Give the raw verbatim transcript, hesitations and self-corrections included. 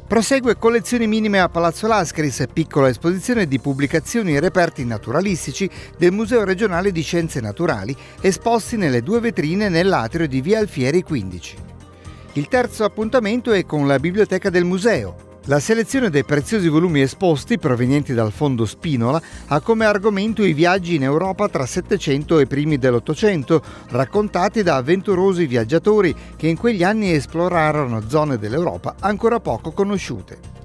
Prosegue Collezioni minime a Palazzo Lascaris, piccola esposizione di pubblicazioni e reperti naturalistici del Museo regionale di Scienze Naturali, esposti nelle due vetrine nell'atrio di Via Alfieri quindici. Il terzo appuntamento è con la Biblioteca del Museo. La selezione dei preziosi volumi esposti, provenienti dal Fondo Spinola, ha come argomento i viaggi in Europa tra Settecento e primi dell'Ottocento, raccontati da avventurosi viaggiatori che in quegli anni esplorarono zone dell'Europa ancora poco conosciute.